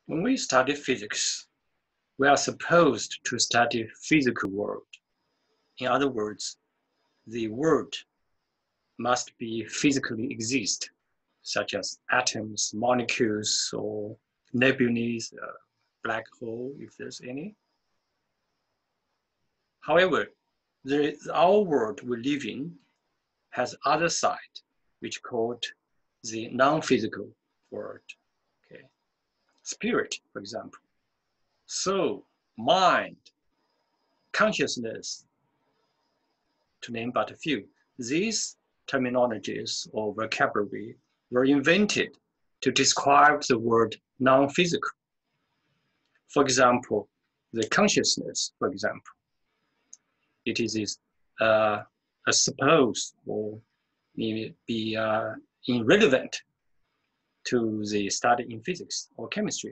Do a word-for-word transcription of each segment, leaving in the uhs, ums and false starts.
When we study physics, we are supposed to study physical world. In other words, the world must be physically exist, such as atoms, molecules, or nebulae, uh, black hole, if there's any. However, there is, our world we live in has other side, which called the non-physical world. Okay, spirit, for example, soul, mind, consciousness, to name but a few. These terminologies or vocabulary were invented to describe the word non-physical. For example, the consciousness, for example, it is uh, a supposed or maybe be uh, irrelevant to the study in physics or chemistry.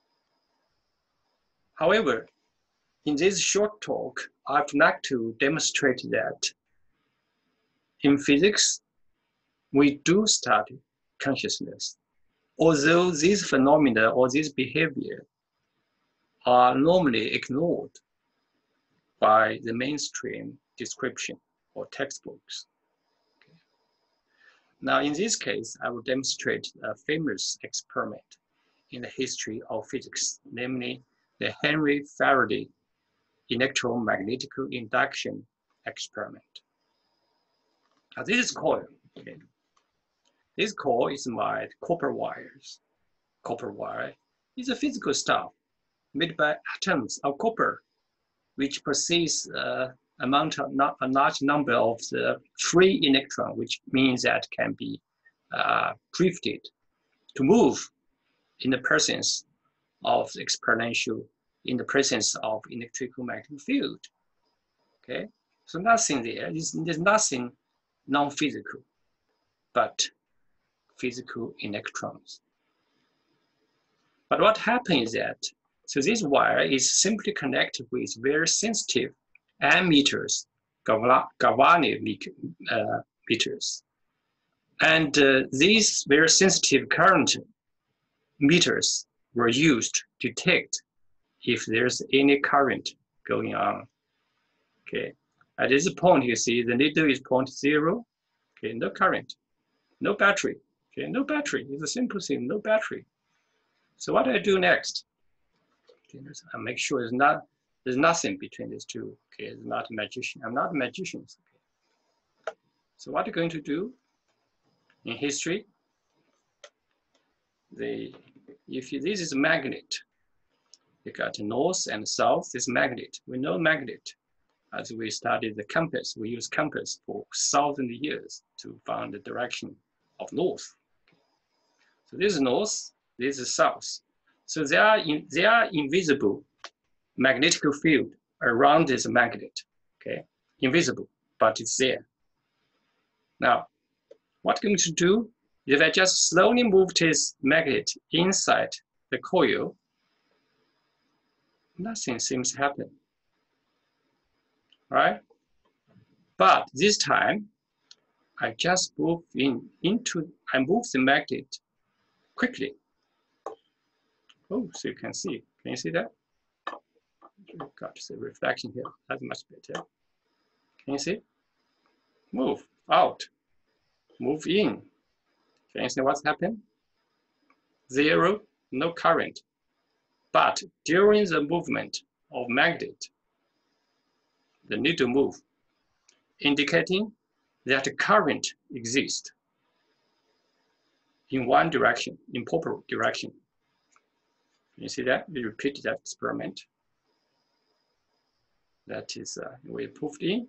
However, in this short talk, I'd like to demonstrate that in physics, we do study consciousness, although these phenomena or this behavior are normally ignored by the mainstream description or textbooks. Okay. Now, in this case, I will demonstrate a famous experiment in the history of physics, namely the Henry-Faraday electromagnetic induction experiment. Now, this is coil. Okay. This coil is made copper wires. Copper wire is a physical stuff made by atoms of copper, which possess uh, amount of not, a large number of the free electron, which means that can be uh, drifted to move in the presence of the exponential, in the presence of electrical magnetic field. Okay, so nothing there. There's, there's nothing non-physical, but physical electrons. But what happens is that, so this wire is simply connected with very sensitive ammeters, galvanic uh, meters. And uh, these very sensitive current meters were used to detect if there's any current going on. Okay, at this point you see the needle is point zero. Okay, no current, no battery. Okay, no battery. It's a simple thing, no battery. So what do I do next? Okay, I make sure there's not there's nothing between these two. Okay, it's not a magician. I'm not a magician. Okay. So what are you going to do in history? The if you, this is a magnet, you got north and south. This magnet. We know magnet. As we studied the compass, we use compass for thousand years to find the direction of north. So this is north, this is south. So there are, in, there are invisible magnetic field around this magnet, okay? Invisible, but it's there. Now, what I'm going to do, if I just slowly move this magnet inside the coil, nothing seems to happen, right? But this time, I just move in into, I move the magnet quickly. Oh, so you can see, can you see that? Got the reflection here, that's much better. Can you see? Move out, move in. Can you see what's happened? Zero, no current. But during the movement of magnet, the needle move, indicating that current exists in one direction, in proper direction. You see that? We repeat that experiment. That is, uh, we put in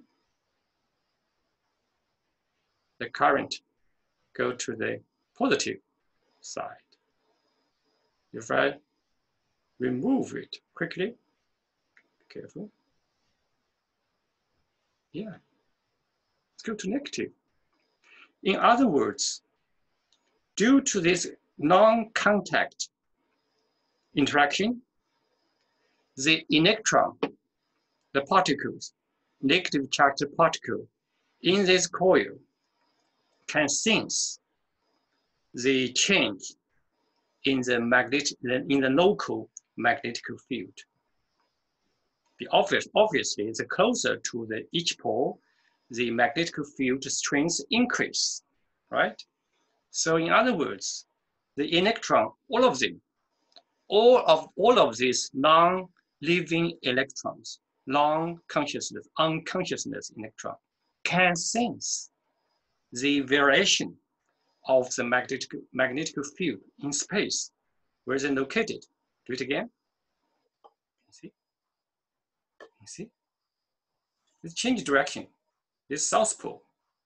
the current go to the positive side. If I remove it quickly, be careful. Yeah, let's go to negative. In other words, due to this non-contact interaction, the electron, the particles, negative charged particle in this coil can sense the change in the magnetic, in the local magnetic field. The obvious, obviously, the closer to the each pole, the magnetic field strength increase, right? So in other words, the electron, all of them, all of all of these non-living electrons, non-consciousness, unconsciousness electron, can sense the variation of the magnetic, magnetic field in space, where they're located. Do it again. You see? You see? It's change direction. It's south pole.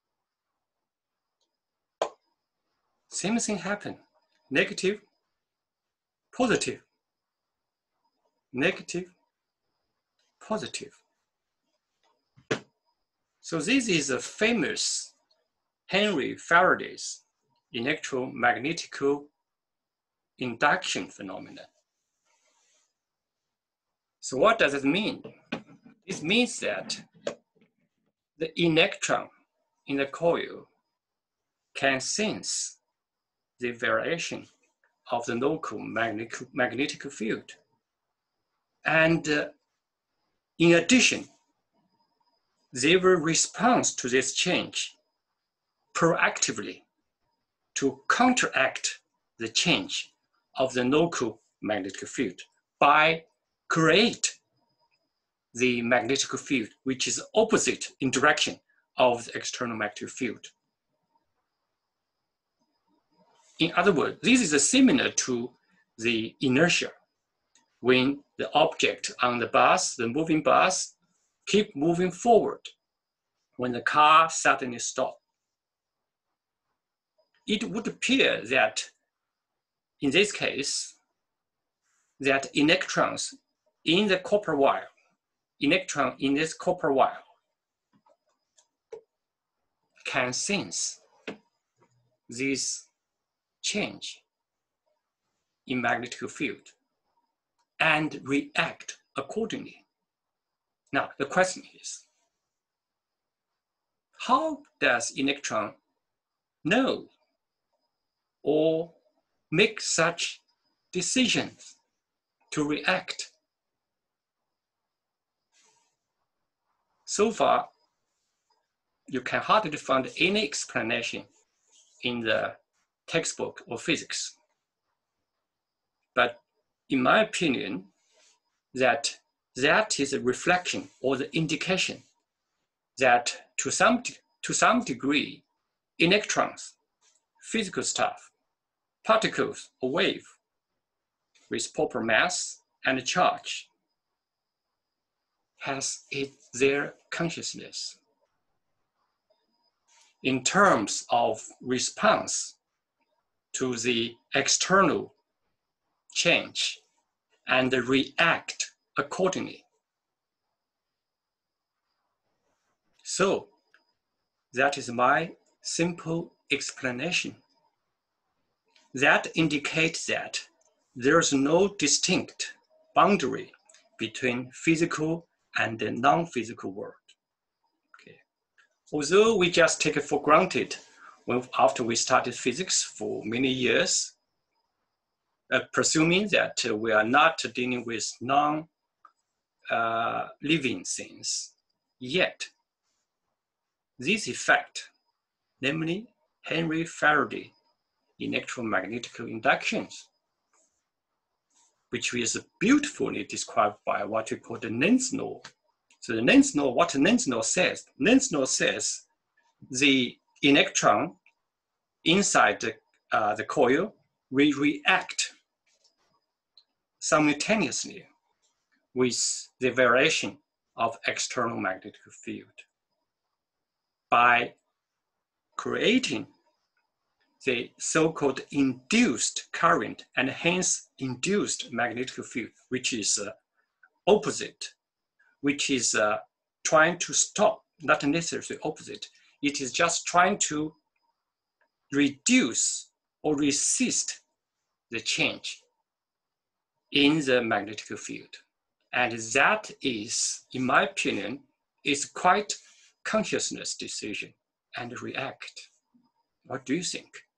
Same thing happen. Negative, positive, negative, positive. So this is a famous Henry-Faraday's electromagnetic induction phenomenon. So what does it mean? It means that the electron in the coil can sense the variation of the local magnetic, magnetic field. And uh, in addition, they will respond to this change proactively to counteract the change of the local magnetic field by create the magnetic field, which is opposite in direction of the external magnetic field. In other words, this is similar to the inertia when the object on the bus, the moving bus, keep moving forward when the car suddenly stops. It would appear that in this case, that electrons in the copper wire, electron in this copper wire can sense this change in magnetic field and react accordingly. Now, the question is, how does electron know or make such decisions to react? So far, you can hardly find any explanation in the textbook of physics. But in my opinion, that that is a reflection or the indication that to some, to some degree, electrons, physical stuff, particles or wave with proper mass and charge has it, their consciousness in terms of response to the external change and react accordingly. So that is my simple explanation. That indicates that there's no distinct boundary between physical and the non-physical world. Okay. Although we just take it for granted when, after we started physics for many years, uh, presuming that uh, we are not dealing with non-living uh, things, yet this effect, namely Henry-Faraday electromagnetic inductions, which is beautifully described by what we call the Lenz's law. So the Lenz's law, what Lenz's law says, Lenz's law says the electron inside the, uh, the coil will react simultaneously with the variation of external magnetic field by creating the so-called induced current and hence induced magnetic field, which is uh, opposite, which is uh, trying to stop, not necessarily opposite, it is just trying to reduce or resist the change in the magnetic field. And that is, in my opinion, is quite consciousness decision and react. What do you think?